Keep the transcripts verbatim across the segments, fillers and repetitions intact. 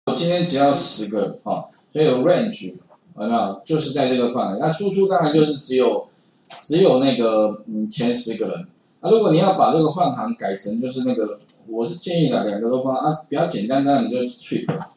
我今天只要十个啊，所以有 range 有没有？就是在这个范围。那输出当然就是只有只有那个嗯前十个人。那、啊、如果你要把这个换行改成就是那个，我是建议的两个都放啊，比较简单，当然你就 strip 啊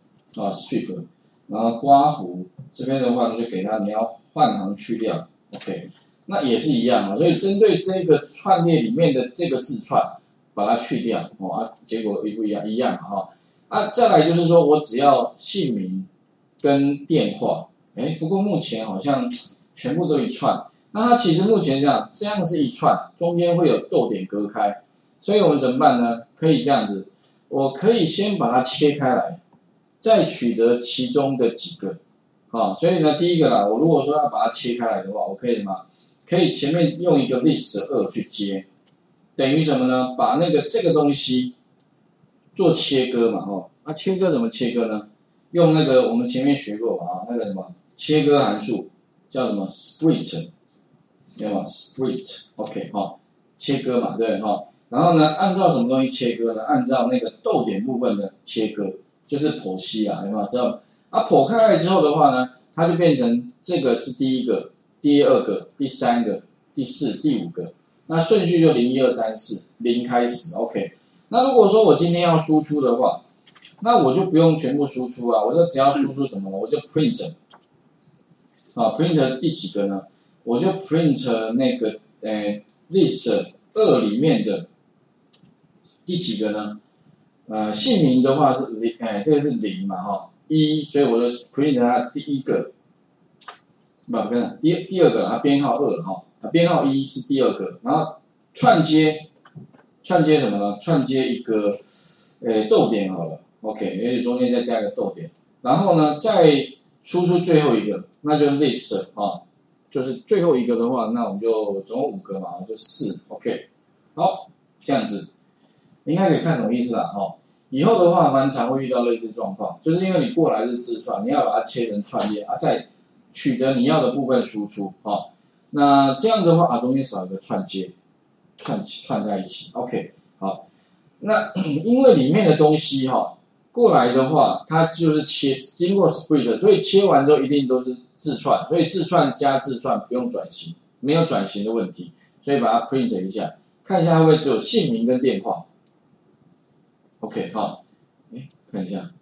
strip， 然后刮胡这边的话你就给它你要换行去掉 ，OK， 那也是一样啊。所以针对这个串列里面的这个字串，把它去掉哦啊，结果一不一样？一样啊。啊，再来就是说我只要姓名跟电话，哎，不过目前好像全部都一串。那它其实目前这样，这样是一串，中间会有逗点隔开，所以我们怎么办呢？可以这样子，我可以先把它切开来，再取得其中的几个，啊，所以呢，第一个啦，我如果说要把它切开来的话，我可以什么？可以前面用一个 list 二去接，等于什么呢？把那个这个东西做切割嘛，哦，那、啊、切割怎么切割呢？用那个我们前面学过嘛，啊，那个什么切割函数叫什么 split。对吧 ？split，OK， 哈、哦，切割嘛，对哈、哦。然后呢，按照什么东西切割呢？按照那个逗点部分的切割，就是剖析啊，有没有知道？啊，剖开来之后的话呢，它就变成这个是第一个、第二个、第三个、第四、第五个，那顺序就零一二三四，零开始 ，OK。那如果说我今天要输出的话，那我就不用全部输出啊，我就只要输出什么，我就 print， 啊 ，print 第几个呢？我就 print 那个呃 list 二里面的第几个呢？呃，姓名的话是零，哎，这个是零嘛哈，一，所以我就 print 它第一个，不，跟第第二个，它编号二哈，它编号一是第二个，然后串接串接什么呢？串接一个呃逗点好了 ，OK， 也许中间再加一个逗点，然后呢再输出最后一个，那就是 list 啊。就是最后一个的话，那我们就总共五个嘛，就四 ，OK， 好，这样子，应该可以看懂意思啦，哈、哦。以后的话，蛮常会遇到类似状况，就是因为你过来是字串，你要把它切成串列啊，再取得你要的部分输出，哈、哦。那这样的话啊，中间少一个串接，串串在一起 ，OK， 好。那因为里面的东西哈、哦，过来的话，它就是切经过 split， 所以切完之后一定都是。字串，所以字串加字串不用转型，没有转型的问题，所以把它 print 一下，看一下会不会只有姓名跟电话。OK， 好，哎，看一下，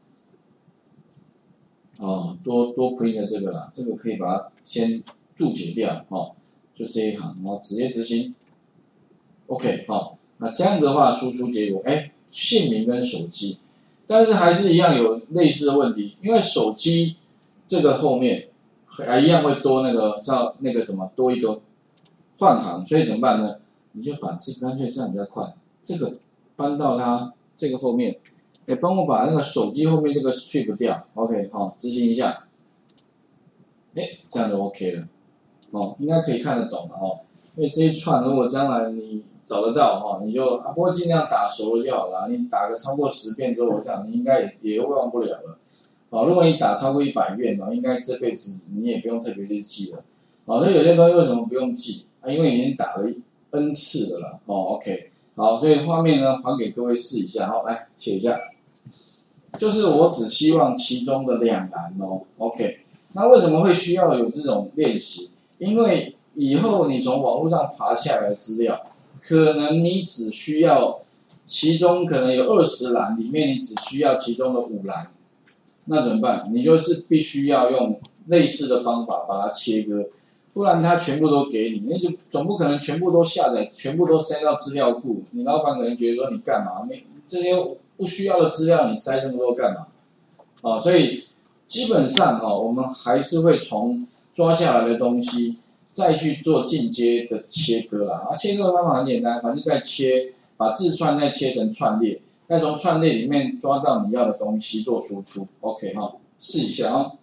哦，多多 print 这个啦，这个可以把它先注解掉，哦，就这一行，然后直接执行。OK， 好，那这样的话输出结果，哎，姓名跟手机，但是还是一样有类似的问题，因为手机这个后面。还一样会多那个叫那个什么多一个换行，所以怎么办呢？你就把这干脆这样比较快，这个搬到它这个后面，哎，帮我把那个手机后面这个 strip 掉 ，OK， 好，执行一下，哎，这样就 OK 了，哦，应该可以看得懂了哦。因为这一串如果将来你找得到哈、哦，你就啊，不过尽量打熟了就好了，你打个超过十遍之后，我想你应该也也忘不了了。好，如果你打超过一百遍哦，应该这辈子你也不用特别去记了。好，那有些东西为什么不用记啊？因为已经打了 N 次了啦。哦 ，OK， 好，所以画面呢还给各位试一下。好，来写一下，就是我只希望其中的两栏哦 ，OK。那为什么会需要有这种练习？因为以后你从网络上爬下来的资料，可能你只需要其中可能有二十栏，里面你只需要其中的五栏。那怎么办？你就是必须要用类似的方法把它切割，不然它全部都给你，那就总不可能全部都下载，全部都塞到资料库。你老板可能觉得说你干嘛？没这些不需要的资料你塞这么多干嘛？哦，所以基本上哦，我们还是会从抓下来的东西再去做进阶的切割啦。啊，切割的方法很简单，反正再切，把字串再切成串列。再从串列里面抓到你要的东西做输出 ，OK 哈，试一下啊。